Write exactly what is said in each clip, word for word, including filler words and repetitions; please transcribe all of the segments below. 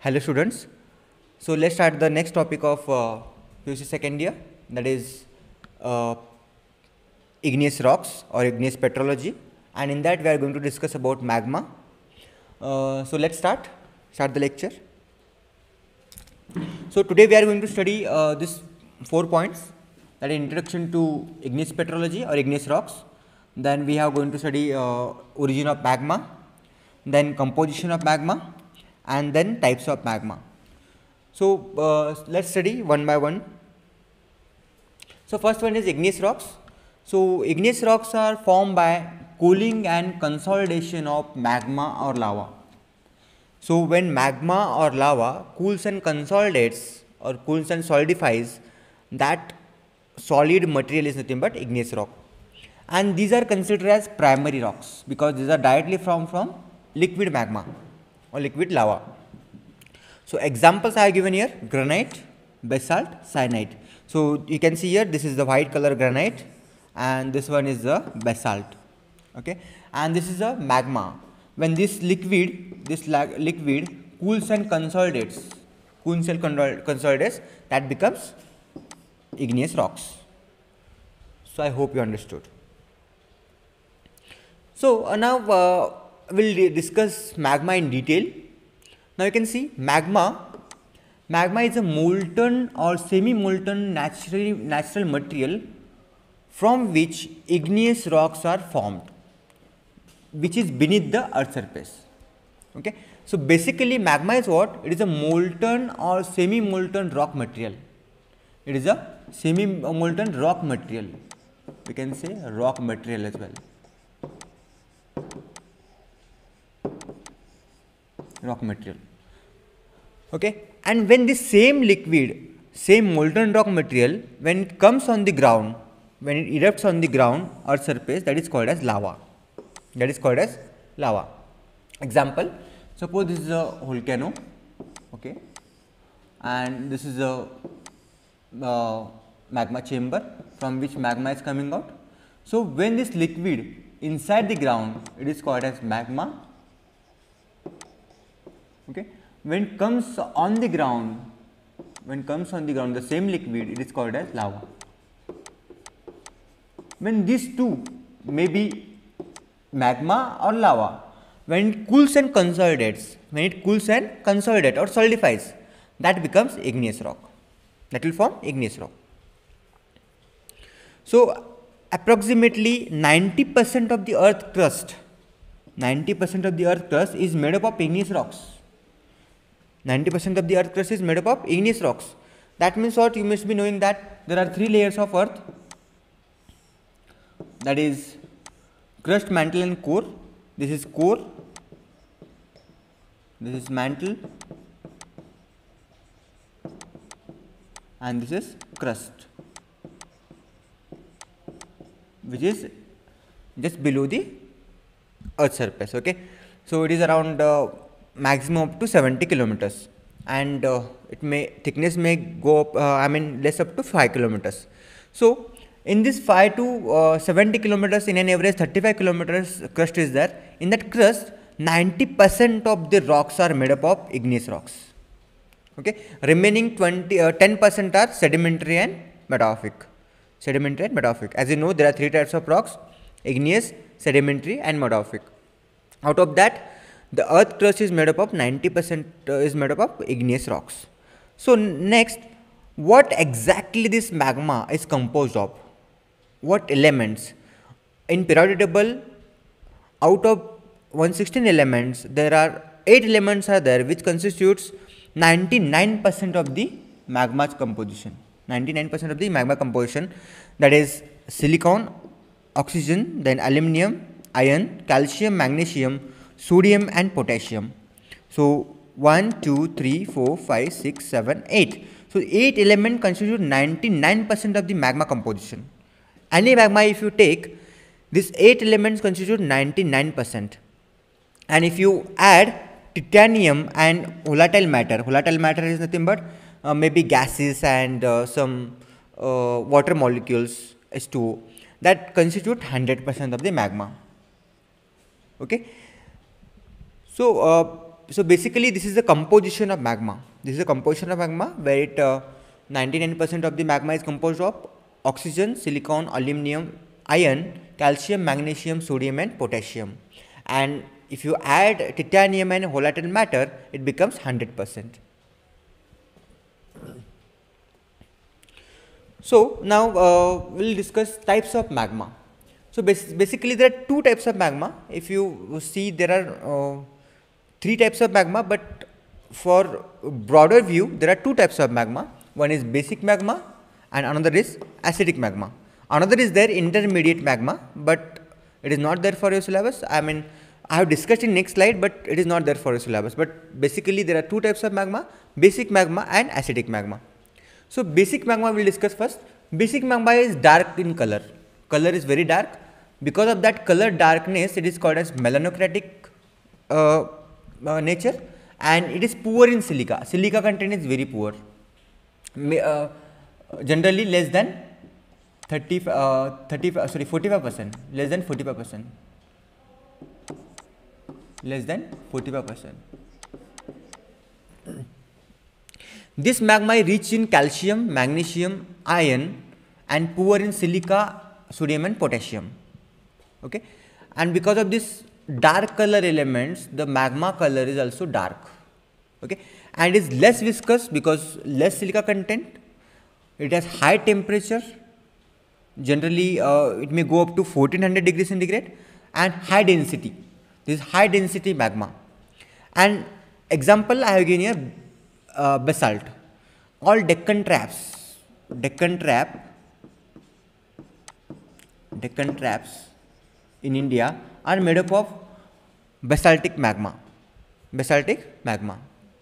Hello students. So let's start the next topic of uh, P U C second year, that is uh, igneous rocks or igneous petrology, and in that we are going to discuss about magma. Uh, so let's start start the lecture. So today we are going to study uh, this four points, that is introduction to igneous petrology or igneous rocks. Then we are going to study uh, origin of magma, then composition of magma, and then types of magma. So uh, let's study one by one. So first one is igneous rocks. So igneous rocks are formed by cooling and consolidation of magma or lava. So when magma or lava cools and consolidates or cools and solidifies, that solid material is nothing but igneous rock. And these are considered as primary rocks because these are directly from from liquid magma or liquid lava. So examples I have given here: granite, basalt, syenite. So you can see here, this is the white color granite and this one is the basalt. Okay, and this is a magma. When this liquid, this liquid cools and consolidates, cools and consolidates, that becomes igneous rocks. So I hope you understood. So uh, now uh, we'll discuss magma in detail. Now you can see magma. Magma is a molten or semi-molten natural natural material from which igneous rocks are formed, which is beneath the earth surface. Okay. So basically magma is what? It is a molten or semi-molten rock material. It is a semi-molten rock material. We can say rock material as well. Rock material. Okay, and when this same liquid, same molten rock material, when it comes on the ground, when it erupts on the ground or surface, that is called as lava. That is called as lava. Example: suppose this is a volcano, okay, and this is a uh, magma chamber from which magma is coming out. So when this liquid inside the ground, it is called as magma. Okay, when it comes on the ground, when it comes on the ground, the same liquid, it is called as lava. When these two may be magma or lava, when it cools and consolidates, when it cools and consolidates or solidifies, that becomes igneous rock. That will form igneous rock. So approximately ninety percent of the earth crust, ninety percent of the earth crust is made up of igneous rocks. ninety percent of the earth crust is made up of igneous rocks. That means what? You must be knowing that there are three layers of earth, that is crust, mantle and core. This is core, this is mantle, and this is crust, which is just below the earth surface. Okay, so it is around uh, maximum up to seventy kilometers, and uh, it may thickness may go up, uh, I mean less up to five kilometers. So in this five to uh, seventy kilometers, in an average thirty-five kilometers crust is there. In that crust, ninety percent of the rocks are made up of igneous rocks. Okay, remaining twenty uh, ten percent are sedimentary and metamorphic. Sedimentary and metamorphic. As you know, there are three types of rocks: igneous, sedimentary and metamorphic. Out of that, the earth crust is made up of ninety percent uh, is made up of igneous rocks. So next, what exactly this magma is composed of? What elements? In periodic table, out of one hundred sixteen elements, there are eight elements are there which constitutes ninety-nine percent of the magma's composition. ninety-nine percent of the magma composition, that is silicon, oxygen, then aluminum, iron, calcium, magnesium, sodium and potassium. So one, two, three, four, five, six, seven, eight. So eight elements constitute ninety-nine percent of the magma composition. Any magma, if you take, these eight elements constitute ninety-nine percent. And if you add titanium and volatile matter, volatile matter is nothing but uh, maybe gases and uh, some uh, water molecules, H two O, that constitute one hundred percent of the magma. Okay. So uh, so basically this is the composition of magma. This is the composition of magma where it ninety-nine percent of the magma is composed of oxygen, silicon, aluminum, iron, calcium, magnesium, sodium and potassium. And if you add titanium and volatile matter, it becomes one hundred percent. So now uh, we'll discuss types of magma. So bas basically there are two types of magma. If you see, there are uh, three types of magma, but for broader view there are two types of magma. One is basic magma and another is acidic magma. Another is there intermediate magma, but it is not there for your syllabus. I mean, I have discussed in next slide, but it is not there for your syllabus. But basically there are two types of magma, basic magma and acidic magma. So basic magma we will discuss first. Basic magma is dark in color. Color is very dark. Because of that color darkness, it is called as melanocratic uh, uh, nature, and it is poor in silica. Silica content is very poor. Uh, generally less than thirty, uh, thirty, uh, sorry, forty-five percent. Less than forty-five percent. Less than forty-five percent. This magma is rich in calcium, magnesium, iron, and poor in silica, sodium and potassium. Okay, and because of this dark color elements, the magma color is also dark. Okay, and is less viscous because less silica content. It has high temperature. Generally, uh, it may go up to fourteen hundred degrees centigrade, and high density. This is high density magma. And example I have given here. Uh, basalt. All Deccan traps, Deccan trap, Deccan traps in India are made up of basaltic magma. Basaltic magma.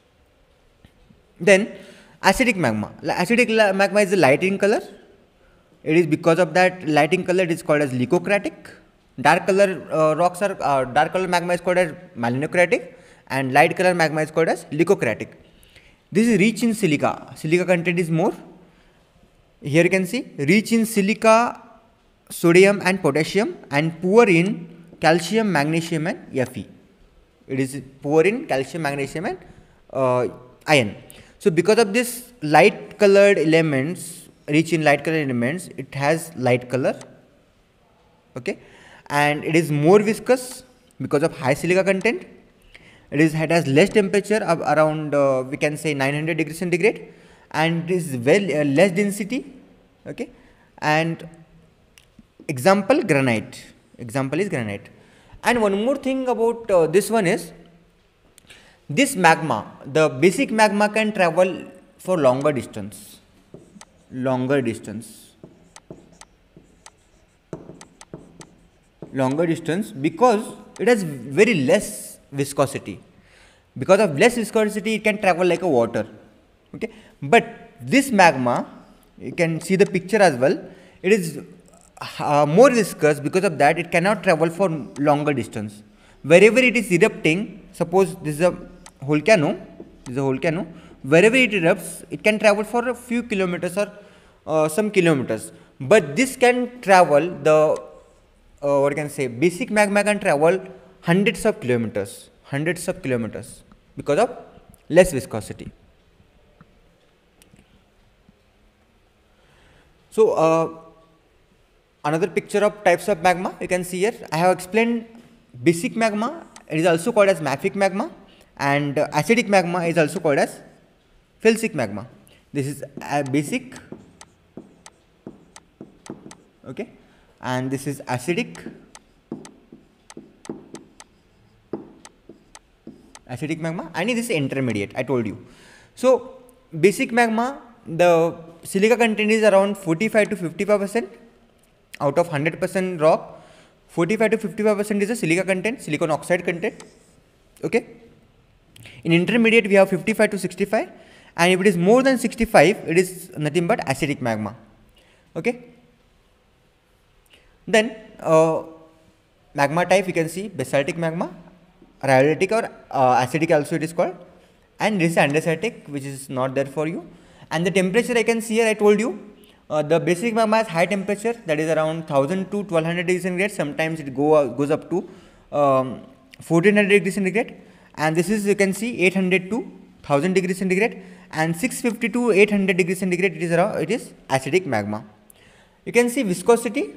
Then acidic magma. Acidic magma is light in color. It is because of that light in color it is called as leucocratic. Dark color uh, rocks are uh, dark color magma is called as melanocratic, and light color magma is called as leucocratic. This is rich in silica. Silica content is more. Here you can see rich in silica, sodium and potassium, and poor in calcium, magnesium and Fe. It is poor in calcium, magnesium and uh, iron. So because of this light colored elements, rich in light colored elements, it has light color. Okay, and it is more viscous because of high silica content. It is it has less temperature of around uh, we can say nine hundred degrees centigrade, and it is well uh, less density. Okay, and example granite. Example is granite. And one more thing about uh, this one is this magma, the basic magma can travel for longer distance. Longer distance. Longer distance because it has very less viscosity. Because of less viscosity, it can travel like a water. Okay, but this magma, you can see the picture as well. It is uh, more viscous. Because of that, it cannot travel for longer distance. Wherever it is erupting, suppose this is a volcano. This is a volcano. Wherever it erupts, it can travel for a few kilometers or uh, some kilometers. But this can travel the uh, what can I say? Basic magma can travel hundreds of kilometers, hundreds of kilometers because of less viscosity. So uh, another picture of types of magma you can see here. I have explained basic magma. It is also called as mafic magma, and uh, acidic magma is also called as felsic magma. This is a basic, okay, and this is acidic. Acidic magma, and this is intermediate, I told you. So basic magma, the silica content is around forty-five to fifty-five percent out of one hundred percent rock. forty-five to fifty-five percent is the silica content, silicon oxide content. Okay. In intermediate we have fifty-five to sixty-five, and if it is more than sixty-five, it is nothing but acidic magma. Okay. Then uh, magma type you can see basaltic magma, rhyolitic or uh, acidic also it is called, and this is andesitic, which is not there for you. And the temperature I can see here, I told you uh, the basic magma has high temperature, that is around one thousand to twelve hundred degrees centigrade. Sometimes it go uh, goes up to um, fourteen hundred degrees centigrade, and this is, you can see, eight hundred to one thousand degrees centigrade, and six fifty to eight hundred degrees centigrade, it is around, it is acidic magma. You can see viscosity.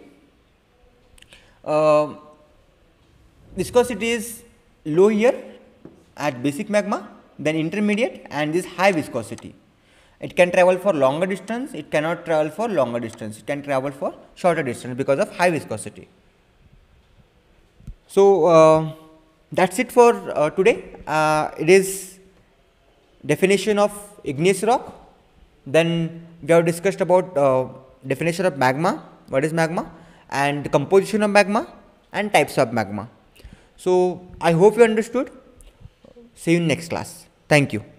Uh, viscosity is low here at basic magma, then intermediate, and this high viscosity. It can travel for longer distance, it cannot travel for longer distance, it can travel for shorter distance because of high viscosity. So, uh, that's it for uh, today. Uh, it is definition of igneous rock. Then we have discussed about uh, definition of magma, what is magma, and composition of magma, and types of magma. So, I hope you understood. See you in next class. Thank you.